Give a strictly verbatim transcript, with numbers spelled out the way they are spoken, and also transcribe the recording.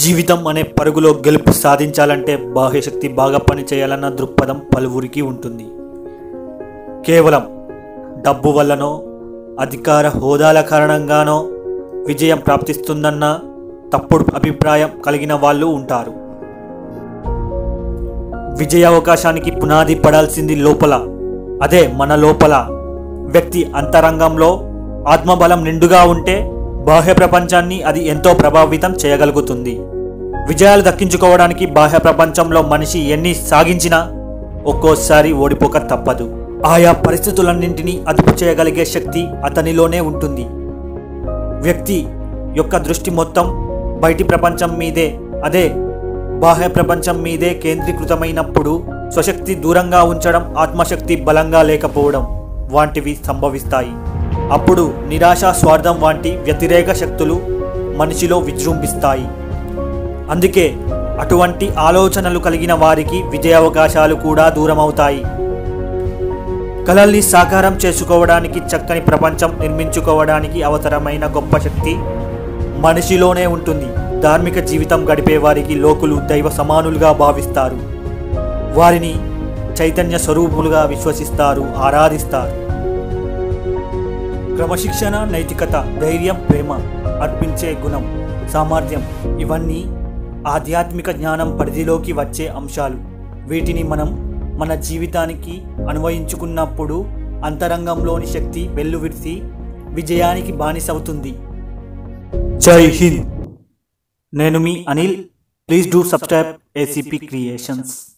జీవితం అనే పరుగులో గెలుపు సాధించాలంటే బాహ్యశక్తి బాగా పనిచేయాలన్న దృక్పథం పలువురికి ఉంటుంది. కేవలం డబ్బు వల్లనో అధికార హోదాల కారణంగానో విజయం ప్రాప్తిస్తుందన్న తప్పుడు అభిప్రాయం కలిగిన వాళ్ళు ఉంటారు. విజయ అవకాశానికి పునాది పడాల్సింది లోపల, అదే మన లోపల. వ్యక్తి అంతరంగంలో ఆత్మబలం నిండుగా ఉంటే బాహ్య ప్రపంచాన్ని అది ఎంతో ప్రభావితం చేయగలుగుతుంది. విజయాలు దక్కించుకోవడానికి బాహ్య ప్రపంచంలో మనిషి ఎన్ని సాగించినా ఒక్కోసారి ఓడిపోక తప్పదు. ఆయా పరిస్థితులన్నింటినీ అదుపు చేయగలిగే శక్తి అతనిలోనే ఉంటుంది. వ్యక్తి యొక్క దృష్టి మొత్తం బయటి ప్రపంచం మీదే, అదే బాహ్య ప్రపంచం మీదే కేంద్రీకృతమైనప్పుడు స్వశక్తి దూరంగా ఉంచడం, ఆత్మశక్తి బలంగా లేకపోవడం వంటివి సంభవిస్తాయి. అప్పుడు నిరాశ, స్వార్థం వంటి వ్యతిరేక శక్తులు మనిషిలో విజృంభిస్తాయి. అందుకే అటువంటి ఆలోచనలు కలిగిన వారికి విజయావకాశాలు కూడా దూరమవుతాయి. కలల్ని సాకారం చేసుకోవడానికి, చక్కని ప్రపంచం నిర్మించుకోవడానికి అవసరమైన గొప్ప శక్తి మనిషిలోనే ఉంటుంది. ధార్మిక జీవితం గడిపే వారికి లోకులు దైవ సమానులుగా భావిస్తారు. వారిని చైతన్య స్వరూపులుగా విశ్వసిస్తారు, ఆరాధిస్తారు. క్రమశిక్షణ, నైతికత, ధైర్యం, ప్రేమ, అర్పించే గుణం, సామర్థ్యం ఇవన్నీ ఆధ్యాత్మిక జ్ఞానం పరిధిలోకి వచ్చే అంశాలు. వీటిని మనం మన జీవితానికి అన్వయించుకున్నప్పుడు అంతరంగంలోని శక్తి వెల్లువిరిసి విజయానికి బానిసవుతుంది. జై హింద్. నేను మీ Anil. Please do subscribe ACP creations.